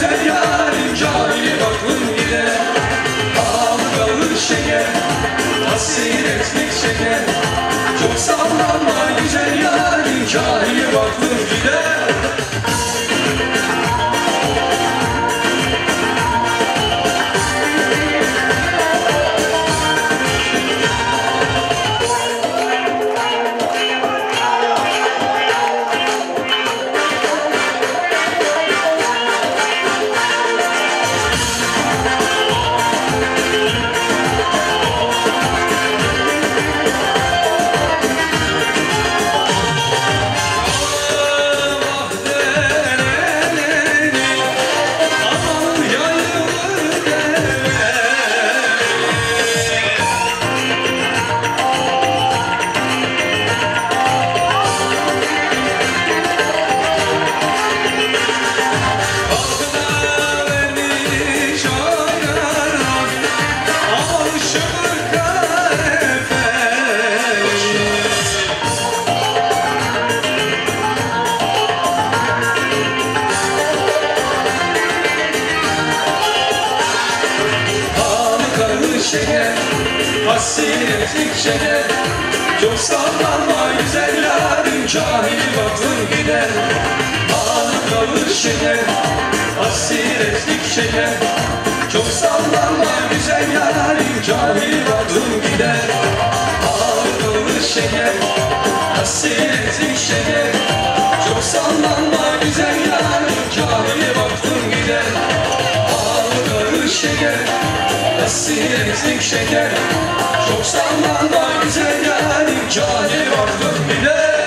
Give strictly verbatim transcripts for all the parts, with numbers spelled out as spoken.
güzel yarim cahil aklım gider. Ağlı kalır şeker, hasretlik şeker. Çok sallanma güzel yarim cahil aklım gider. Şeker, hasretlik şeker. Çok sallanma güzel yarim cahil aklım gider. Ağlı kalır şeker, hasretlik şeker. Çok sallanma güzel yarim cahil aklım gider. Ağlı kalır şeker, hasretlik şeker. Çok sallanma güzel yarim cahil aklım gider. Ağlı kalır şeker, hasretlik şeker. Çok sallanma güzel yarim cahil aklım gider.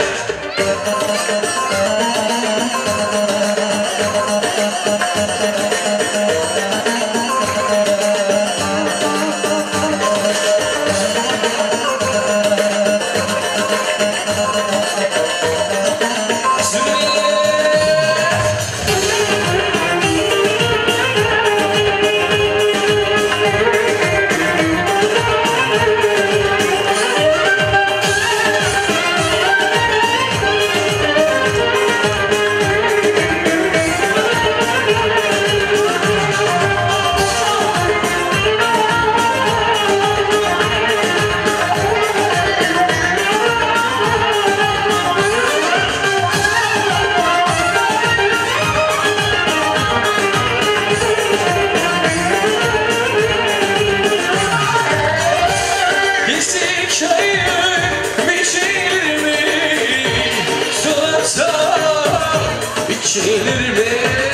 İçilir mi?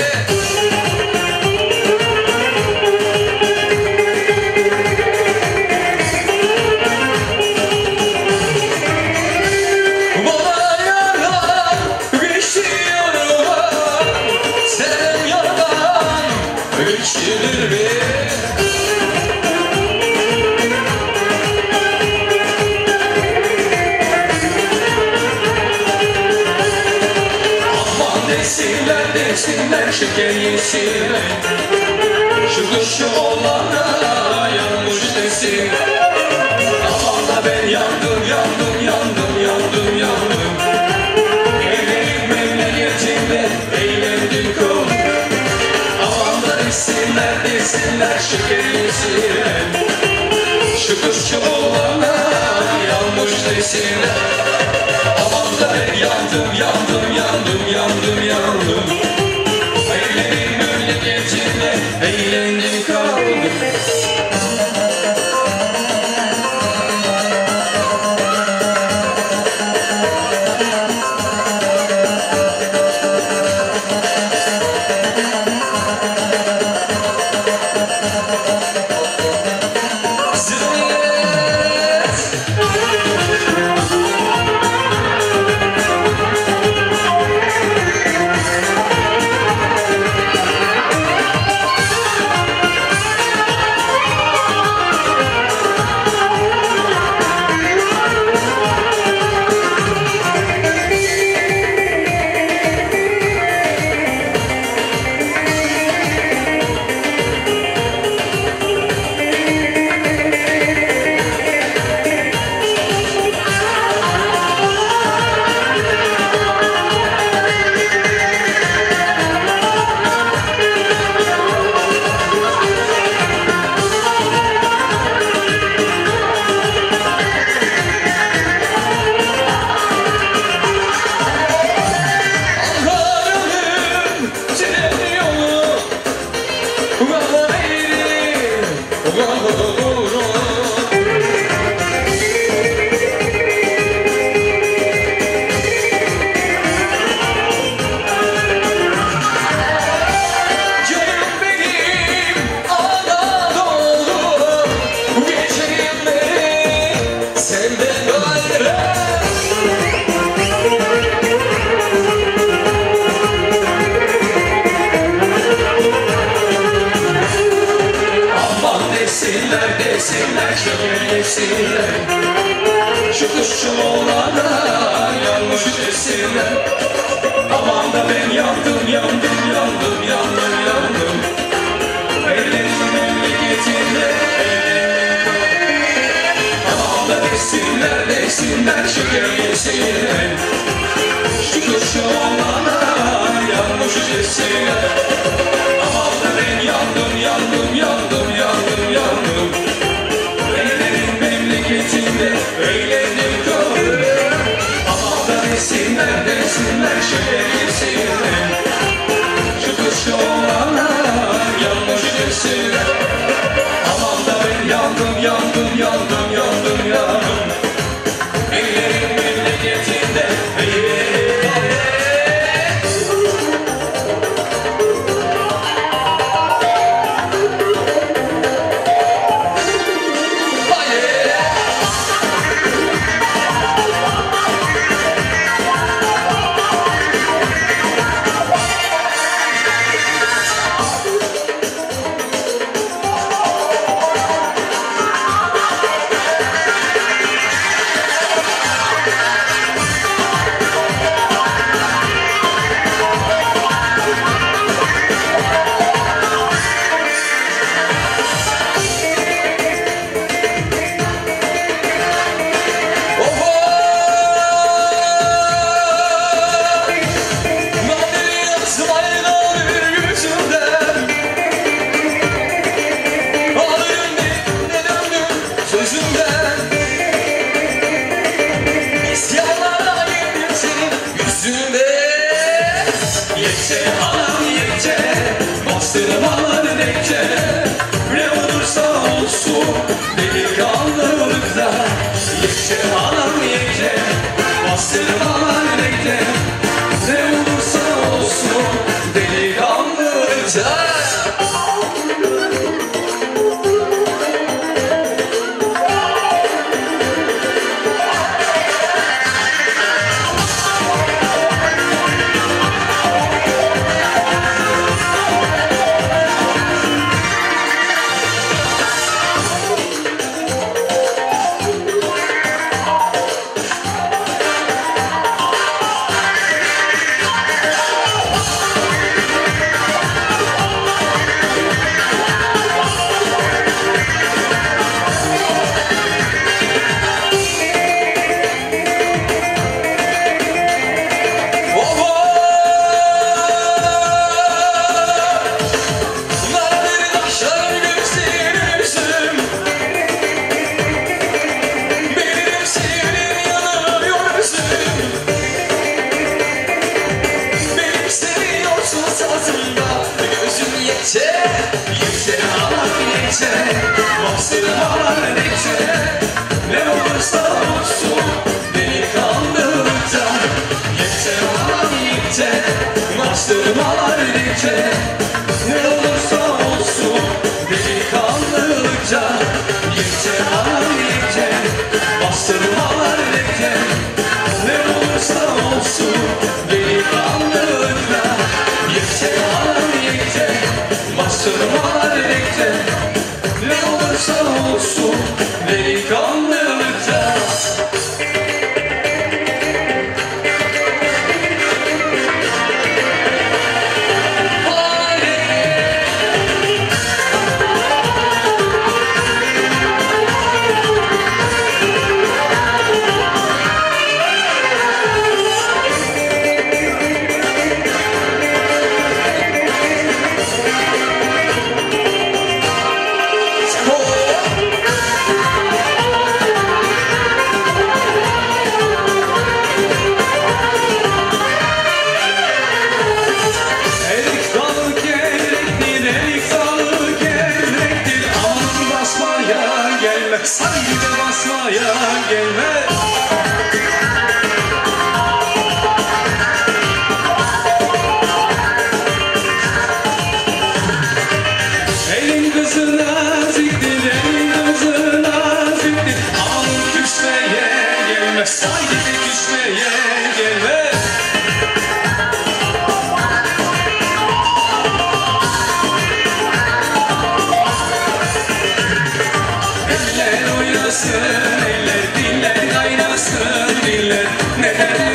Bana yalan geçiyor, sen yalan geçilir mi? Desinler desinler şeker yesinler. Şu kuşu olana yanmış desin. Aman da ben yandım yandım yandım yandım yandım. Evlenip memleketimde eğlendim kol. Aman da desinler desinler şeker yesinler. Şu kuşu olana yanmış desinler. Aman da ben yandım yandım yandım yandım yandım. Eğlendim memleketimde eğlendim kaldım. desinler, şu kuşçu oğlana yanmış desinler. Aman da ben yandım, yandım, yandım, yandım, yandım. Ellerim memleketinde, aman da desinler, desinler, şeker yesinler, şu kuşçu oğlana yanmış desinler. Aman da ben yandım, yandım, yandım, yandım, yandım. Ellerim memleketinde, eğlendim kaldım. Aman da desinler, desinler, şeker yesinler, şu kuşçu oğlana yanmış desinler. Aman da ben yandım, yandım, yandım, yandım, yandım. Ellerim memleketinde, eğlendim kaldım. Yekçe anam yekçe, bastırmalar bekçe, ne olursa olsun delikanlılıkta. Yekçe anam yekçe, bastırmalar bekçe, ne olursa olsun delikanlılıkta. Yekçe, yekçe anam yekçe, bastırmalar bekçe, ne olursa olsun delikanlılıkta. Yekçe anam yekçe, bastırmalar bekçe, ne olursa olsun delikanlılıkta. Yekçe anam yekçe, bastırmalar bekçe, ne olursa olsun delikanlılıkta. Yekçe anam yekçe, bastırmalar bekle, ne olursa olsun delikanlılıkta. Hayır.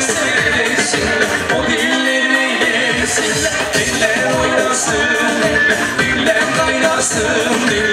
söylesinler, o diller eylesinler. Diller oynasın, diller kaynasın, diller